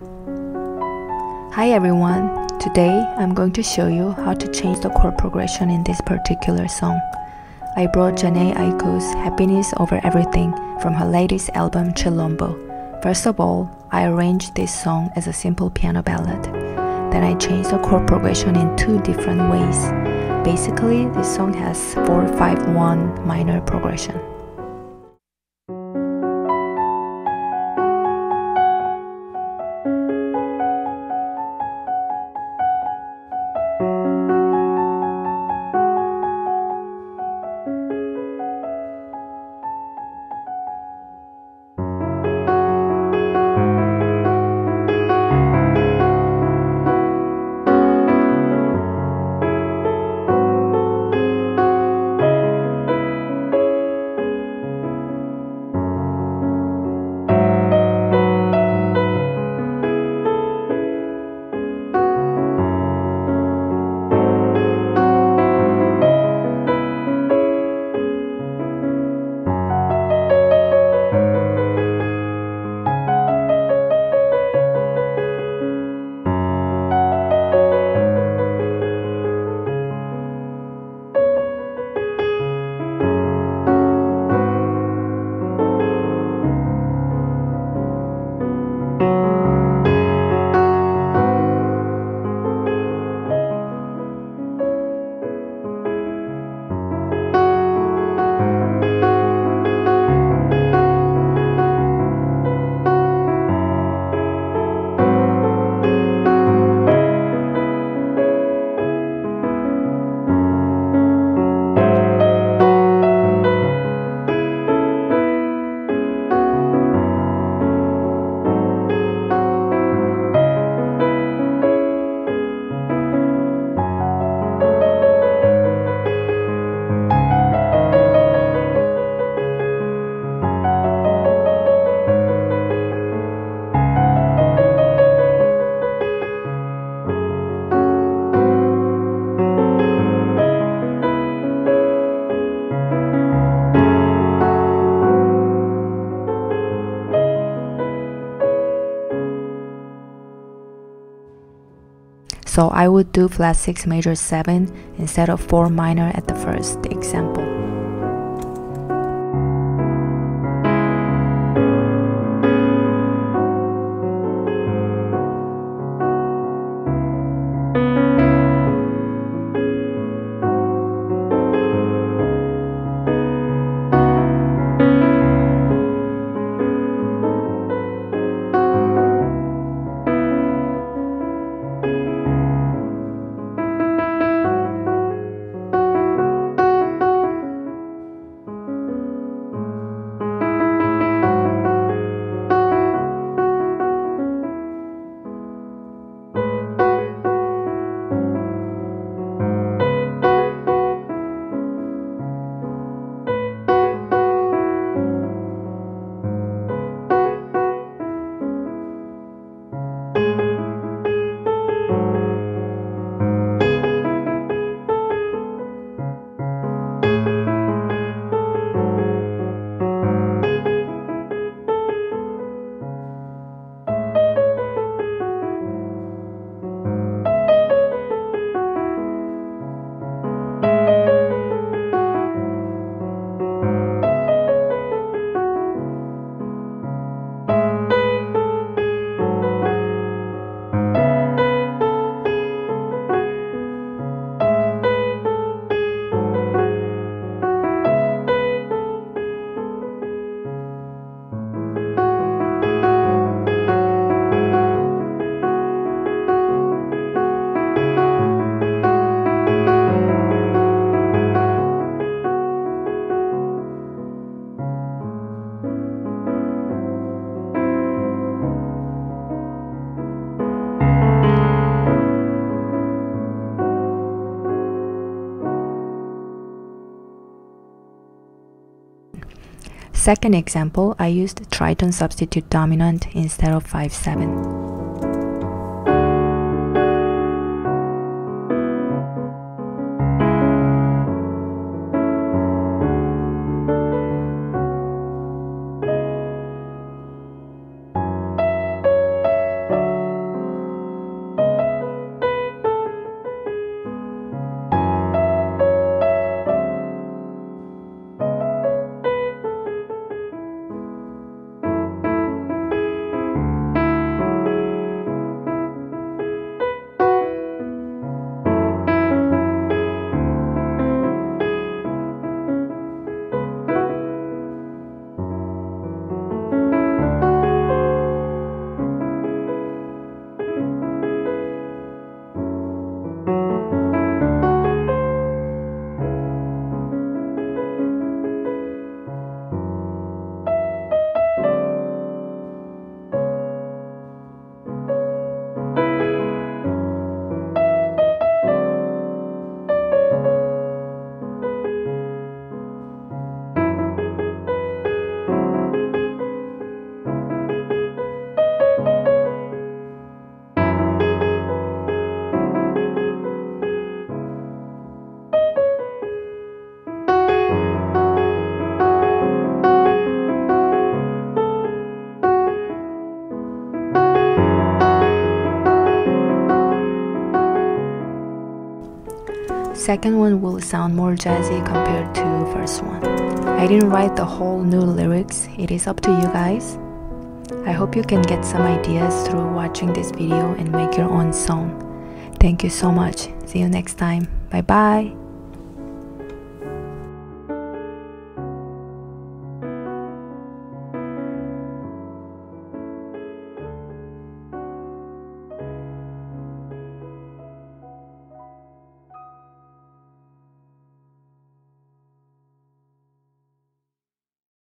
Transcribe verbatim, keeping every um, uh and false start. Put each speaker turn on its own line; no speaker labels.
Hi everyone, today I'm going to show you how to change the chord progression in this particular song. I brought Jhené Aiko's Happiness Over Everything from her latest album Chilombo. First of all, I arranged this song as a simple piano ballad. Then I changed the chord progression in two different ways. Basically, this song has four five one minor progression. So I would do flat six major seven instead of four minor at the first example. Second example, I used tritone substitute dominant instead of five seven. Second one will sound more jazzy compared to first one. I didn't write the whole new lyrics, it is up to you guys. I hope you can get some ideas through watching this video and make your own song. Thank you so much. See you next time. Bye bye.